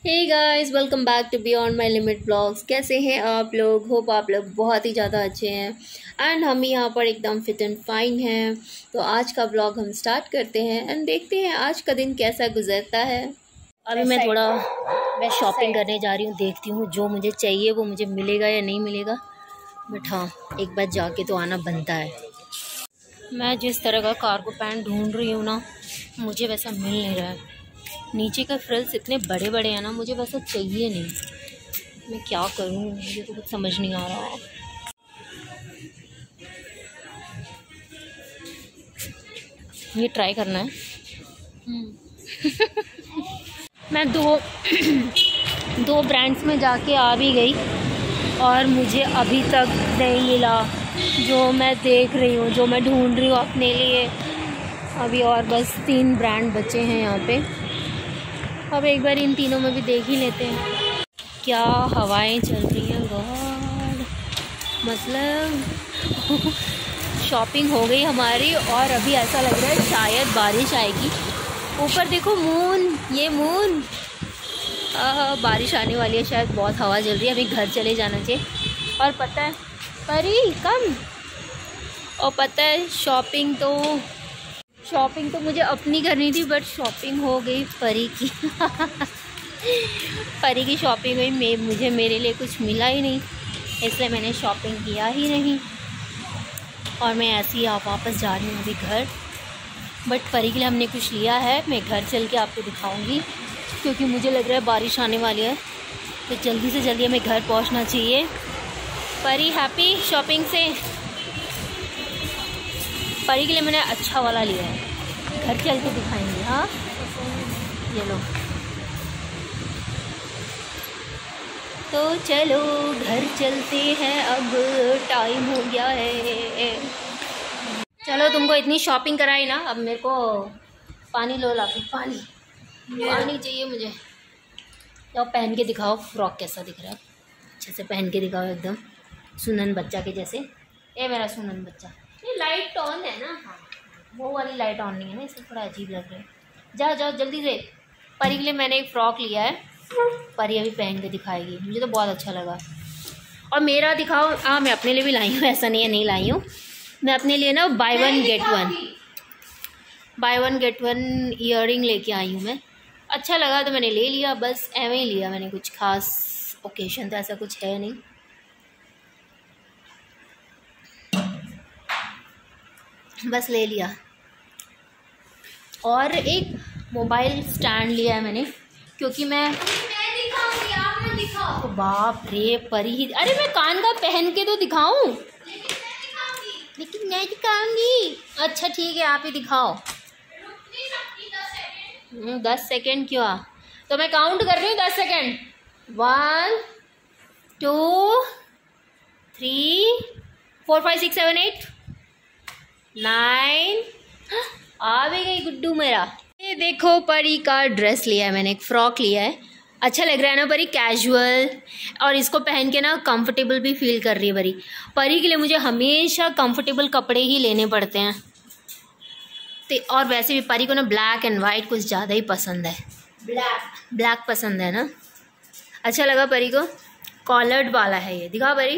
Hey guys, welcome back to beyond my limit blogs. कैसे हैं आप लोग? होप आप लोग बहुत ही ज़्यादा अच्छे हैं एंड हम यहाँ पर एकदम फिट एंड फाइन हैं। तो आज का ब्लॉग हम स्टार्ट करते हैं एंड देखते हैं आज का दिन कैसा गुजरता है। अभी मैं थोड़ा शॉपिंग करने जा रही हूँ, देखती हूँ जो मुझे चाहिए वो मुझे मिलेगा या नहीं मिलेगा, बट हाँ एक बार जाके तो आना बनता है। मैं जिस तरह का कार्गो पैंट ढूंढ रही हूँ ना, मुझे वैसा मिल नहीं रहा है। नीचे का फ्रिल्स इतने बड़े बड़े हैं ना, मुझे वैसा चाहिए नहीं। मैं क्या करूँ, मुझे तो कुछ समझ नहीं आ रहा। ये ट्राई करना है। मैं दो ब्रांड्स में जाके आ भी गई और मुझे अभी तक नहीं मिला जो मैं देख रही हूँ, जो मैं ढूंढ रही हूँ अपने लिए। अभी और बस 3 ब्रांड बचे हैं यहाँ पे। अब एक बार इन तीनों में भी देख ही लेते हैं। क्या हवाएं चल रही हैं गॉड, मतलब शॉपिंग हो गई हमारी और अभी ऐसा लग रहा है शायद बारिश आएगी। ऊपर देखो मून, ये मून, बारिश आने वाली है शायद। बहुत हवा चल रही है, अभी घर चले जाना चाहिए। और पता है परी कम, और पता है शॉपिंग तो मुझे अपनी करनी थी, बट शॉपिंग हो गई परी की। परी की शॉपिंग हुई, मुझे मेरे लिए कुछ मिला ही नहीं, इसलिए मैंने शॉपिंग किया ही नहीं। और मैं ऐसे ही वापस जा रही हूँ अभी घर। बट परी के लिए हमने कुछ लिया है, मैं घर चल के आपको दिखाऊंगी, क्योंकि मुझे लग रहा है बारिश आने वाली है, तो जल्दी से जल्दी हमें घर पहुँचना चाहिए। परी हैप्पी शॉपिंग से? परी के लिए मैंने अच्छा वाला लिया है, घर चल के दिखाएंगे। हाँ ये लो, तो चलो घर चलते हैं, अब टाइम हो गया है। चलो तुमको इतनी शॉपिंग कराई ना, अब मेरे को पानी लो, ला के पानी चाहिए मुझे। तो पहन के दिखाओ फ्रॉक कैसा दिख रहा है, अच्छे से पहन के दिखाओ, एकदम सुनन बच्चा के जैसे। ये मेरा सुनन बच्चा। ये लाइट ऑन है ना? हाँ, वो वाली लाइट ऑन नहीं है ना, इसलिए थोड़ा अजीब लग रहा है। जाओ जाओ जल्दी से। परी के लिए मैंने एक फ़्रॉक लिया है, परी अभी पहन के दिखाएगी, मुझे तो बहुत अच्छा लगा। और मेरा दिखाओ। हाँ मैं अपने लिए भी लाई हूँ, ऐसा नहीं है नहीं लाई हूँ। मैं अपने लिए ना buy one get one earring लेके आई हूँ मैं। अच्छा लगा तो मैंने ले लिया, बस एवं ही लिया मैंने, कुछ खास ओकेशन तो ऐसा कुछ है नहीं। बस ले लिया। और एक मोबाइल स्टैंड लिया है मैंने, क्योंकि मैं दिखाऊंगी, आप मत दिखाओ। तो बाप रे परी, अरे मैं कान का पहन के तो दिखाऊं, लेकिन मैं दिखाऊंगी। अच्छा ठीक है, आप ही दिखाओ। 10 सेकेंड क्यों? तो मैं काउंट कर रही हूँ 10 सेकेंड। 1 2 3 4 5 6 7 8 9। आ भी गई गुड्डू मेरा। ये देखो परी का ड्रेस लिया है मैंने, एक फ़्रॉक लिया है। अच्छा लग रहा है ना परी, कैजुअल, और इसको पहन के ना कंफर्टेबल भी फील कर रही है परी। परी के लिए मुझे हमेशा कंफर्टेबल कपड़े ही लेने पड़ते हैं। तो और वैसे भी परी को ना ब्लैक एंड वाइट कुछ ज़्यादा ही पसंद है। ब्लैक पसंद है ना? अच्छा लगा परी को। कॉलर्ड वाला है ये, दिखा परी,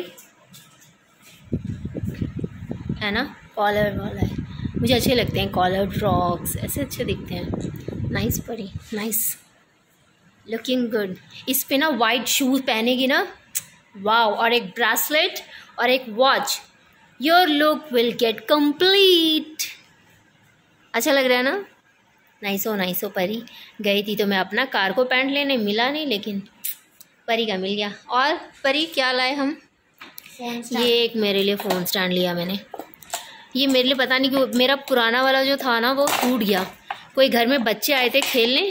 है ना? कॉलर वाला है, मुझे अच्छे लगते हैं कॉलर्ड फ्रॉक्स, ऐसे अच्छे दिखते हैं। नाइस परी, नाइस, लुकिंग गुड। इस पे ना वाइट शूज पहनेगी ना, वाव, और एक ब्रेसलेट और एक watch, your look will get complete. अच्छा लग रहा है ना? नाइस हो परी। गई थी तो मैं अपना कार्गो पैंट लेने, मिला नहीं, लेकिन परी का मिल गया। और परी क्या लाए हम? ये एक मेरे लिए फ़ोन स्टैंड लिया मैंने। ये मेरे लिए पता नहीं क्यों, मेरा पुराना वाला जो था ना वो टूट गया। कोई घर में बच्चे आए थे खेलने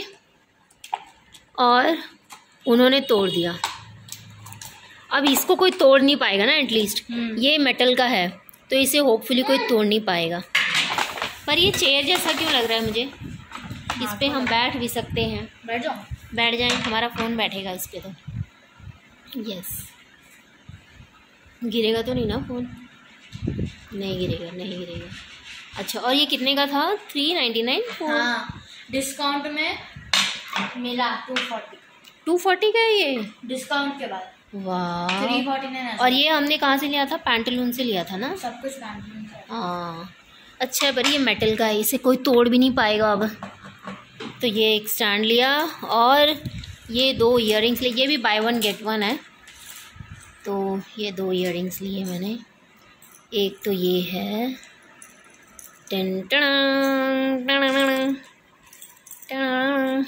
और उन्होंने तोड़ दिया। अब इसको कोई तोड़ नहीं पाएगा ना, एटलीस्ट ये मेटल का है तो इसे होपफुली कोई तोड़ नहीं पाएगा। पर ये चेयर जैसा क्यों लग रहा है मुझे? इस पे हम बैठ भी सकते हैं। बैठ जाएं, हमारा फ़ोन बैठेगा इस पे तो। यस, गिरेगा तो नहीं ना फ़ोन? नहीं गिरेगा। अच्छा, और ये कितने का था? 399। हाँ, डिस्काउंट में मिला 240। 240 का है ये डिस्काउंट के बाद। वाह 349। और ये हमने कहाँ से लिया था? पैंटालून से लिया था ना? सब कुछ पैंटालून से। हाँ अच्छा है, पर ये मेटल का है, इसे कोई तोड़ भी नहीं पाएगा अब। तो ये एक स्टैंड लिया और ये 2 इयररिंग्स लिए, ये भी बाय 1 गेट 1 है। तो ये 2 इयररिंग्स लिए मैंने। एक तो ये है टन टन टन टन।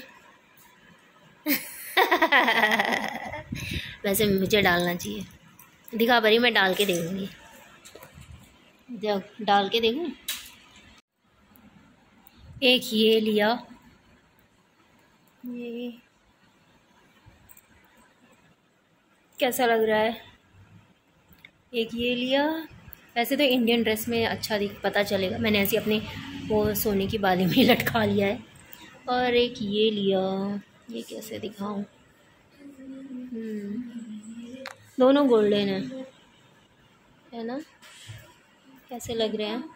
वैसे मुझे डालना चाहिए, दिखा बरी, मैं डाल के देखूँगी। डाल के देखूँ। एक ये लिया, ये कैसा लग रहा है? एक ये लिया, वैसे तो इंडियन ड्रेस में अच्छा पता चलेगा, मैंने ऐसे अपने वो सोने की बाली में लटका लिया है। और एक ये लिया, ये कैसे दिखाऊं? दोनों गोल्डन है ना? कैसे लग रहे हैं?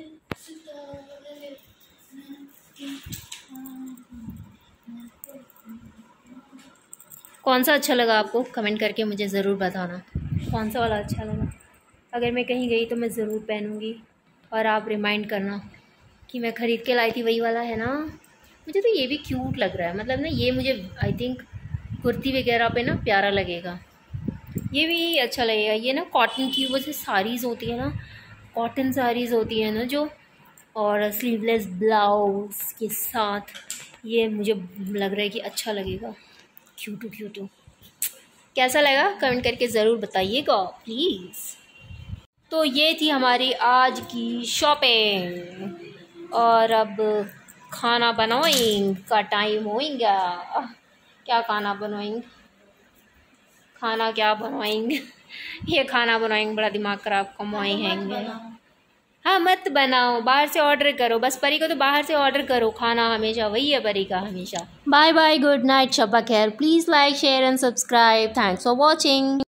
कौन सा अच्छा लगा आपको? कमेंट करके मुझे ज़रूर बताना कौन सा वाला अच्छा लगा। अगर मैं कहीं गई तो मैं ज़रूर पहनूंगी और आप रिमाइंड करना कि मैं ख़रीद के लाई थी वही वाला, है ना? मुझे तो ये भी क्यूट लग रहा है, मतलब ना ये मुझे आई थिंक कुर्ती वगैरह पे ना प्यारा लगेगा, ये भी अच्छा लगेगा। ये ना कॉटन की वो जो साड़ीज़ होती है ना, कॉटन साड़ीज़ होती है ना जो, और स्लीवलेस ब्लाउज के साथ ये मुझे लग रहा है कि अच्छा लगेगा। क्यूटू क्यूटू। कैसा लगा कमेंट करके ज़रूर बताइएगा प्लीज़। तो ये थी हमारी आज की शॉपिंग और अब खाना बनाएंगे का टाइम होएगा। क्या खाना बनाएंगे? खाना क्या बनवाएंगे? ये खाना बनाएंगे, बड़ा दिमाग खराब कमाएंगे। हाँ मत बनाओ, बाहर से ऑर्डर करो, बस परी को तो बाहर से ऑर्डर करो, खाना हमेशा वही है परी का हमेशा। बाय बाय, गुड नाइट, शब्बा खैर। Please like share and subscribe. Thanks for watching.